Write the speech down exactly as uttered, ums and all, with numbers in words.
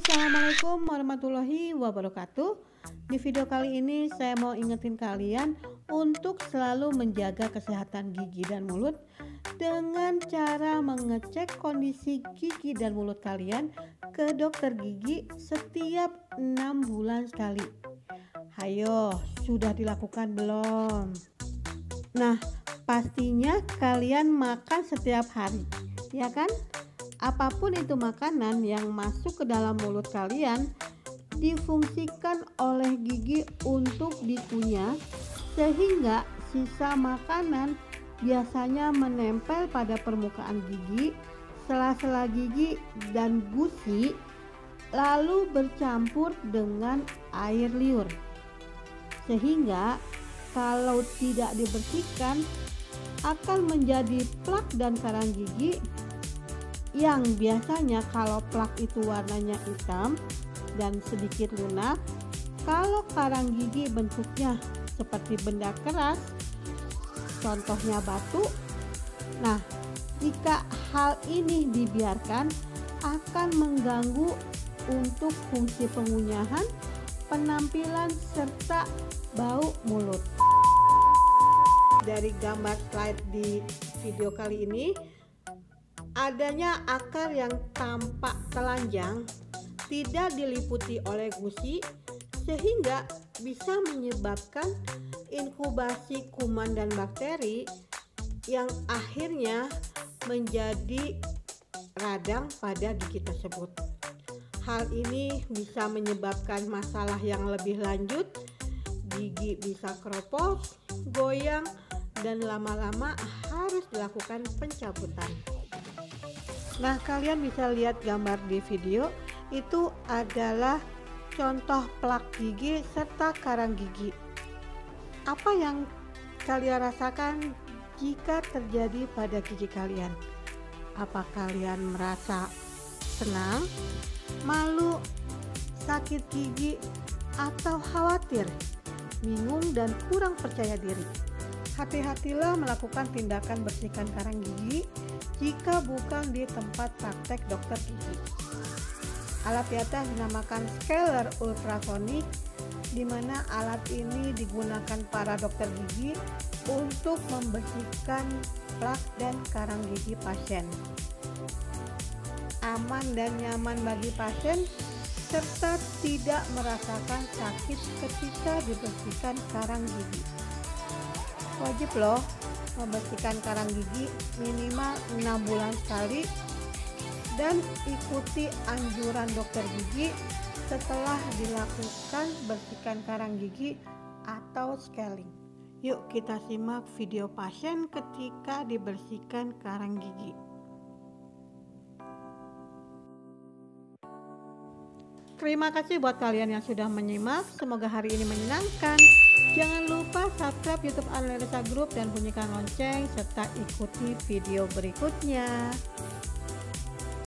Assalamualaikum warahmatullahi wabarakatuh. Di video kali ini saya mau ingetin kalian untuk selalu menjaga kesehatan gigi dan mulut dengan cara mengecek kondisi gigi dan mulut kalian ke dokter gigi setiap enam bulan sekali. Hayo, sudah dilakukan belum? Nah, pastinya kalian makan setiap hari, ya kan? Apapun itu makanan yang masuk ke dalam mulut kalian difungsikan oleh gigi untuk dikunyah, sehingga sisa makanan biasanya menempel pada permukaan gigi, sela-sela gigi dan gusi, lalu bercampur dengan air liur, sehingga kalau tidak dibersihkan akan menjadi plak dan karang gigi yang biasanya kalau plak itu warnanya hitam dan sedikit lunak, kalau karang gigi bentuknya seperti benda keras, contohnya batu. Nah, jika hal ini dibiarkan akan mengganggu untuk fungsi pengunyahan, penampilan serta bau mulut. Dari gambar slide di video kali ini, adanya akar yang tampak telanjang tidak diliputi oleh gusi, sehingga bisa menyebabkan inkubasi kuman dan bakteri yang akhirnya menjadi radang pada gigi tersebut. Hal ini bisa menyebabkan masalah yang lebih lanjut, gigi bisa keropos, goyang, dan lama-lama harus dilakukan pencabutan. Nah, kalian bisa lihat gambar di video, itu adalah contoh plak gigi serta karang gigi. Apa yang kalian rasakan jika terjadi pada gigi kalian? Apa kalian merasa senang, malu, sakit gigi, atau khawatir, bingung, dan kurang percaya diri? Hati-hatilah melakukan tindakan bersihkan karang gigi jika bukan di tempat praktek dokter gigi. Alat di atas dinamakan scaler ultrasonic, di mana alat ini digunakan para dokter gigi untuk membersihkan plak dan karang gigi pasien. Aman dan nyaman bagi pasien serta tidak merasakan sakit ketika dibersihkan karang gigi. Wajib loh membersihkan karang gigi minimal enam bulan sekali dan ikuti anjuran dokter gigi setelah dilakukan bersihkan karang gigi atau scaling. Yuk kita simak video pasien ketika dibersihkan karang gigi. Terima kasih buat kalian yang sudah menyimak, semoga hari ini menyenangkan. Jangan lupa subscribe YouTube Analisa Group dan bunyikan lonceng serta ikuti video berikutnya.